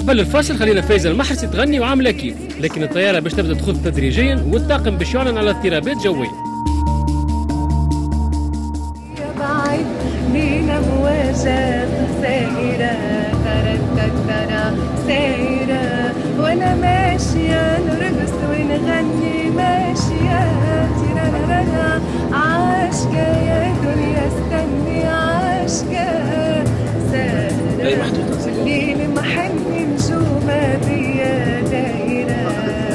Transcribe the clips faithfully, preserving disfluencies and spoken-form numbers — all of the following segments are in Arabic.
قبل الفاصل خلينا فايزة المحرسي تغني وعاملة كيف، لكن الطيارة باش تبدا تخوض تدريجيا والطاقم باش يعلن على اضطرابات جوية. بعد بينا مواجهة سايرة ترى سايرة وانا ماشية نرقص ونغني ماشية تيرارارا عاشقة يا دنيا استني عاشقة سارة الليل محني نجومة بيا دايرة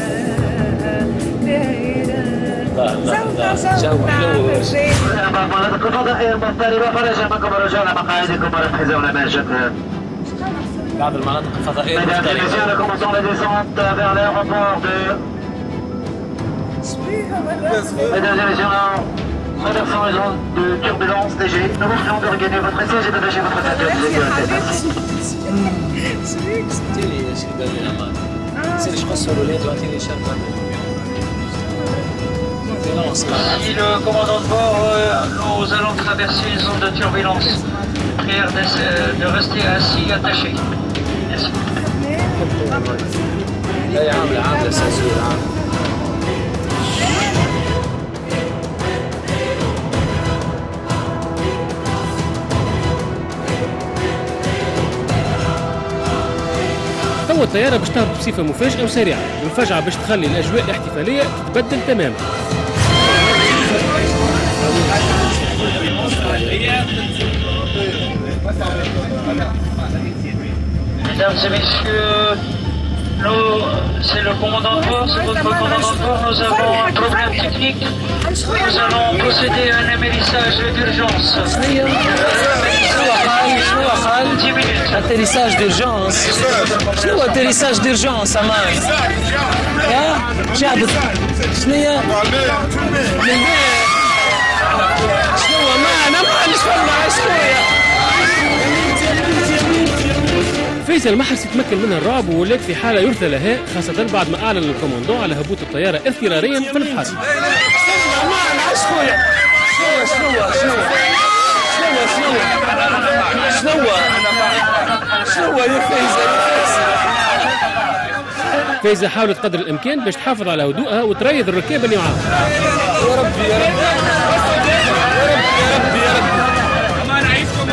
دايرة جو حلو. مناطق الفضائية المضطربة فرجعكم ورجعنا مقاعدكم ورحزونا ما شكرا. بعض المناطق الفضائية المختلفة. Mesdames et messieurs, traversons les zones de turbulence légère. Nous vous prions de regagner votre siège et d'attacher votre ceinture de Si le commandant de bord, euh, nous allons traverser une zone de turbulence. Prière de, de rester assis attaché. Merci. لا عاملة عاملة سنسور عاملة. تو الطيارة باش تهبط بصفة مفاجئة وسريعة، والمفاجأة باش تخلي الأجواء الاحتفالية تتبدل تماما. Mesdames et messieurs, nous, c'est le commandant de bord, c'est votre commandant de bord, nous avons un problème technique. Nous allons procéder à un amérissage d'urgence. dix minutes. Atterrissage d'urgence. شنو atterrissage d'urgence أمان؟ يا شعب شنو هي؟ شنو أمان أمان إيش والله شنو فايزة المحرسي تمكن منها الرعب وولات في حالة يرثى لها، خاصة بعد ما أعلن الكوماندو على هبوط الطيارة اضطراريا في البحر. شنو يا فايزة يا فايزة حاولت قدر الإمكان باش تحافظ على هدوءها وتريض الركاب اللي معاها. يا ربي يا ربي يا ربي يا ربي أمان عيشكم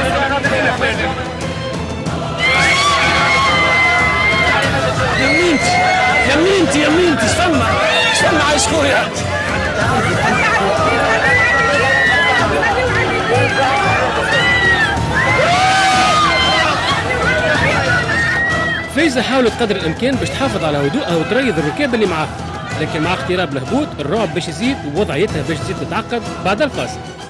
يمينتي يمينتي يمينتي شفنا شفنا عايش خويا. فايزة حاولت قدر الإمكان باش تحافظ على هدوءها وتريض الركاب اللي معاها، لكن مع اقتراب الهبوط الرعب باش يزيد ووضعيتها باش تزيد تتعقد بعد الفاصل.